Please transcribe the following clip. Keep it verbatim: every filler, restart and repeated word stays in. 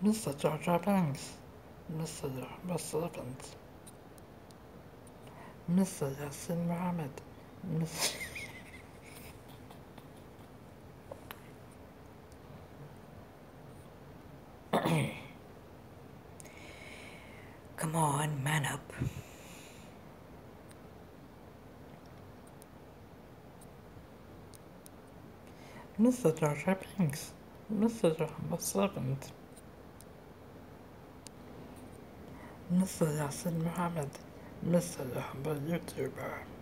Mister Jar Jar Banks, Mister Ahmed Servant, Mister Yasin Mohammed, Mister Come on, man up. Mister Jar Jar Binks, Mister Ahmed Servant, Mister Yasin Mohammed, Mister Ahmed YouTuber.